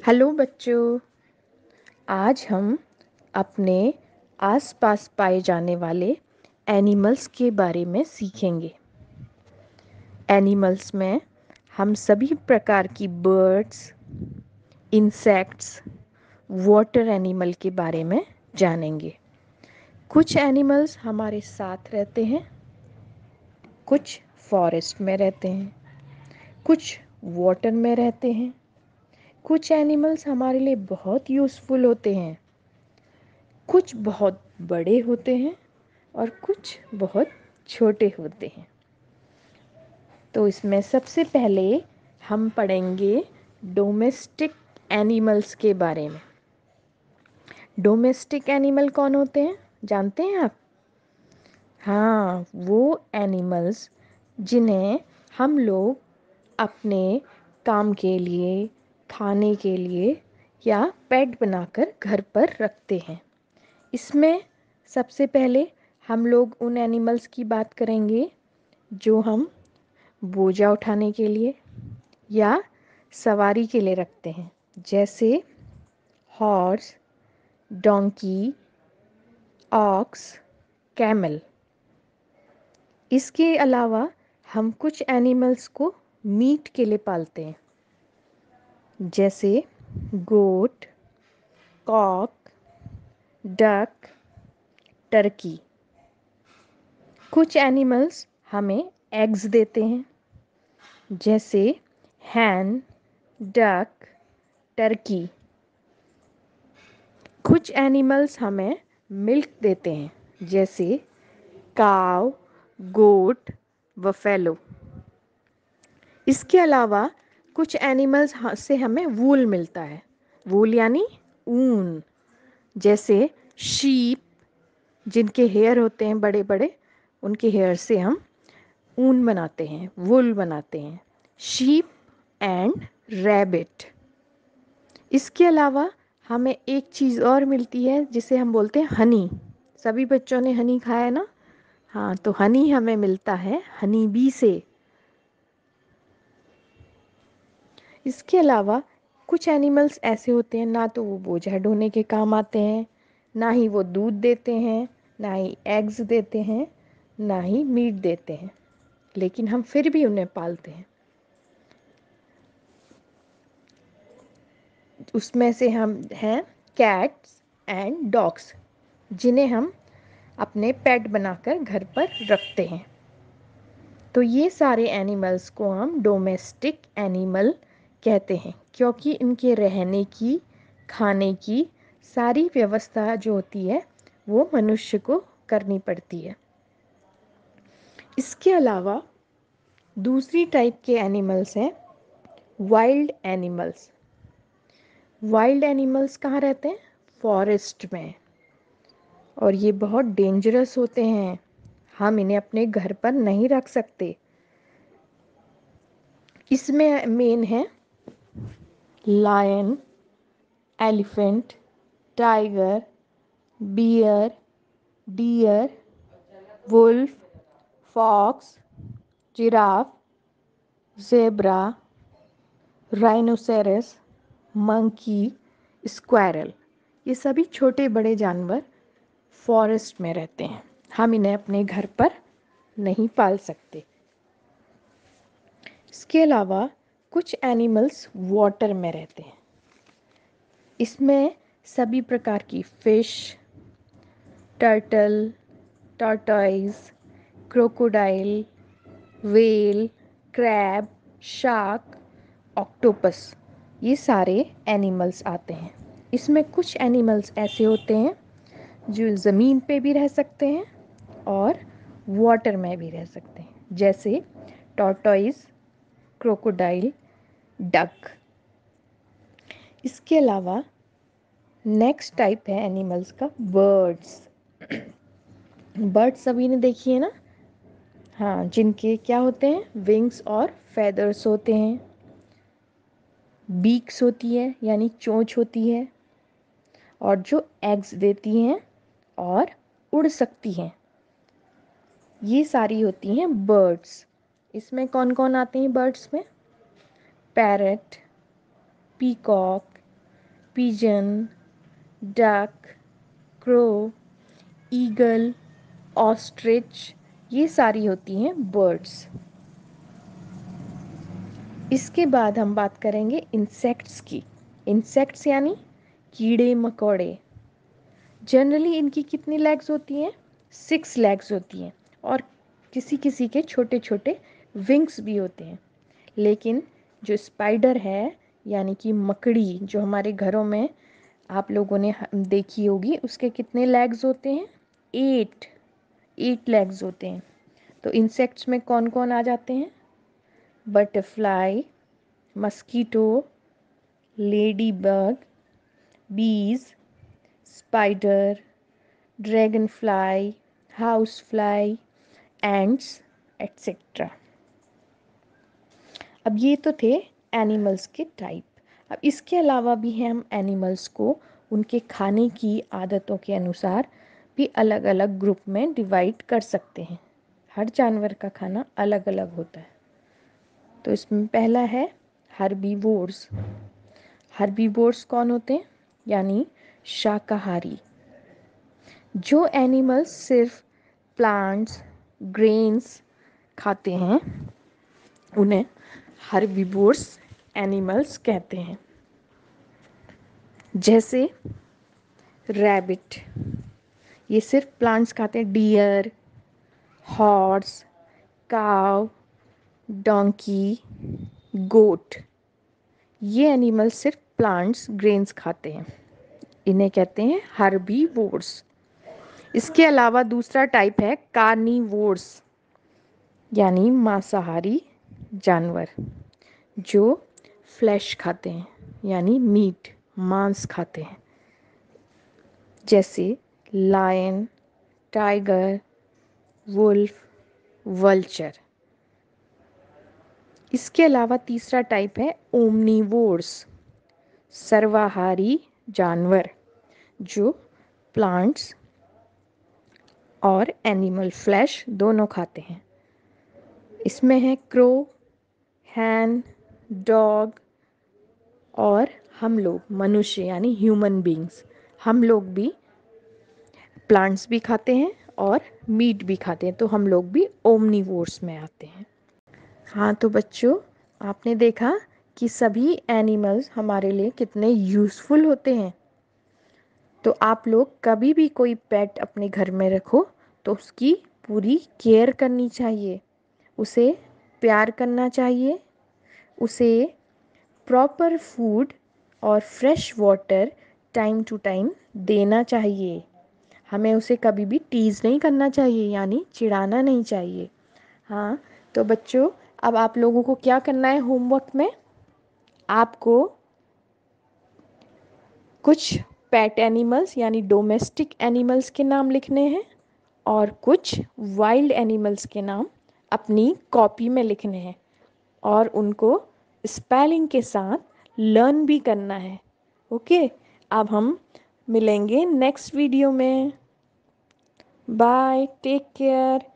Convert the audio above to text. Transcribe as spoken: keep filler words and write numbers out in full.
Hello बच्चों, आज हम अपने आसपास पाए जाने वाले एनिमल्स के बारे में सीखेंगे। एनिमल्स में हम सभी प्रकार की बर्ड्स, इंसेक्ट्स, वाटर एनिमल के बारे में जानेंगे। कुछ एनिमल्स हमारे साथ रहते हैं, कुछ फॉरेस्ट में रहते हैं, कुछ वाटर में रहते हैं। कुछ एनिमल्स हमारे लिए बहुत यूज़फुल होते हैं, कुछ बहुत बड़े होते हैं और कुछ बहुत छोटे होते हैं। तो इसमें सबसे पहले हम पढ़ेंगे डोमेस्टिक एनिमल्स के बारे में। डोमेस्टिक एनिमल कौन होते हैं, जानते हैं आप? हाँ, वो एनिमल्स जिन्हें हम लोग अपने काम के लिए, खाने के लिए या पेट बनाकर घर पर रखते हैं। इसमें सबसे पहले हम लोग उन एनिमल्स की बात करेंगे जो हम बोझा उठाने के लिए या सवारी के लिए रखते हैं, जैसे हॉर्स, डोंकी, ऑक्स, कैमल। इसके अलावा हम कुछ एनिमल्स को मीट के लिए पालते हैं, जैसे गोट, कॉक, डक, टर्की। कुछ एनिमल्स हमें एग्स देते हैं, जैसे हैन, डक, टर्की। कुछ एनिमल्स हमें मिल्क देते हैं, जैसे काव, गोट, बफेलो। इसके अलावा कुछ एनिमल्स से हमें वूल मिलता है, वूल यानी ऊन, जैसे शीप, जिनके हेयर होते हैं बड़े बड़े, उनके हेयर से हम ऊन बनाते हैं, वूल बनाते हैं। Sheep and rabbit. इसके अलावा हमें एक चीज़ और मिलती है जिसे हम बोलते हैं हनी। सभी बच्चों ने हनी खाया है ना? हाँ, तो हनी हमें मिलता है हनी बी से। इसके अलावा कुछ एनिमल्स ऐसे होते हैं, ना तो वो बोझा ढोने के काम आते हैं, ना ही वो दूध देते हैं, ना ही एग्स देते हैं, ना ही मीट देते हैं, लेकिन हम फिर भी उन्हें पालते हैं। उसमें से हम हैं कैट्स एंड डॉग्स, जिन्हें हम अपने पेट बनाकर घर पर रखते हैं। तो ये सारे एनिमल्स को हम डोमेस्टिक एनिमल कहते हैं, क्योंकि इनके रहने की, खाने की सारी व्यवस्था जो होती है वो मनुष्य को करनी पड़ती है। इसके अलावा दूसरी टाइप के एनिमल्स हैं वाइल्ड एनिमल्स। वाइल्ड एनिमल्स कहाँ रहते हैं? फॉरेस्ट में। और ये बहुत डेंजरस होते हैं, हम इन्हें अपने घर पर नहीं रख सकते। इसमें मेन है lion, elephant, tiger, bear, deer, wolf, fox, giraffe, zebra, rhinoceros, monkey, squirrel. ये सभी छोटे बड़े जानवर फॉरेस्ट में रहते हैं, हम इन्हें अपने घर पर नहीं पाल सकते। इसके अलावा कुछ एनिमल्स वाटर में रहते हैं। इसमें सभी प्रकार की fish, turtle, tortoise, crocodile, whale, crab, shark, octopus, ये सारे एनिमल्स आते हैं। इसमें कुछ एनिमल्स ऐसे होते हैं जो ज़मीन पे भी रह सकते हैं और वाटर में भी रह सकते हैं, जैसे टॉर्टोइज, क्रोकोडाइल, डक। इसके अलावा नेक्स्ट टाइप है एनिमल्स का बर्ड्स। बर्ड्स सभी ने देखी है ना? हाँ, जिनके क्या होते हैं? विंग्स और फेदर्स होते हैं, बीक्स होती है यानी चोंच होती है, और जो एग्स देती हैं और उड़ सकती हैं। ये सारी होती हैं बर्ड्स। इसमें कौन कौन आते हैं बर्ड्स में? Parrot, peacock, pigeon, duck, crow, eagle, ostrich, ये सारी होती हैं बर्ड्स। इसके बाद हम बात करेंगे इंसेक्ट्स की। इंसेक्ट्स यानी कीड़े मकोड़े। जनरली इनकी कितनी लेग्स होती हैं? सिक्स लेग्स होती हैं और किसी किसी के छोटे छोटे विंग्स भी होते हैं। लेकिन जो स्पाइडर है यानी कि मकड़ी, जो हमारे घरों में आप लोगों ने देखी होगी, उसके कितने लेग्स होते हैं? एट एट लेग्स होते हैं। तो इंसेक्ट्स में कौन कौन आ जाते हैं? Butterfly, mosquito, ladybug, bees, spider, dragonfly, housefly, ants, etcetera. अब ये तो थे एनिमल्स के टाइप। अब इसके अलावा भी हैं हम एनिमल्स को उनके खाने की आदतों के अनुसार भी अलग अलग ग्रुप में डिवाइड कर सकते हैं। हर जानवर का खाना अलग अलग होता है। तो इसमें पहला है हर्बीवोर्स। हर्बीवोर्स कौन होते हैं? यानी शाकाहारी। जो एनिमल्स सिर्फ प्लांट्स, ग्रेन्स खाते हैं उन्हें हर्बीवोर्स एनिमल्स कहते हैं। जैसे रैबिट, ये सिर्फ प्लांट्स खाते हैं। Deer, horse, cow, donkey, goat, ये एनिमल्स सिर्फ प्लांट्स, ग्रेन्स खाते हैं। इन्हें कहते हैं हर्बीवोर्स। इसके अलावा दूसरा टाइप है कार्निवोर्स, यानी मांसाहारी जानवर जो फ्लैश खाते हैं, यानी मीट, मांस खाते हैं। जैसे लायन, टाइगर, वुल्फ, वल्चर। इसके अलावा तीसरा टाइप है ओमनीवोर्स, सर्वाहारी जानवर जो प्लांट्स और एनिमल फ्लैश दोनों खाते हैं। इसमें है क्रो, हैन, डॉग और हम लोग मनुष्य यानी ह्यूमन बींग्स। हम लोग भी प्लांट्स भी खाते हैं और मीट भी खाते हैं, तो हम लोग भी ओमनीवोर्स में आते हैं। हाँ तो बच्चों, आपने देखा कि सभी एनिमल्स हमारे लिए कितने यूज़फुल होते हैं। तो आप लोग कभी भी कोई पेट अपने घर में रखो तो उसकी पूरी केयर करनी चाहिए, उसे प्यार करना चाहिए, उसे प्रॉपर फूड और fresh water time to time देना चाहिए। हमें उसे कभी भी टीज़ नहीं करना चाहिए, यानी चिढ़ाना नहीं चाहिए। हाँ तो बच्चों, अब आप लोगों को क्या करना है होमवर्क में? आपको कुछ पेट एनिमल्स यानी डोमेस्टिक एनिमल्स के नाम लिखने हैं और कुछ वाइल्ड एनिमल्स के नाम अपनी कॉपी में लिखने हैं और उनको स्पेलिंग के साथ लर्न भी करना है। ओके, अब हम मिलेंगे नेक्स्ट वीडियो में। Bye, take care.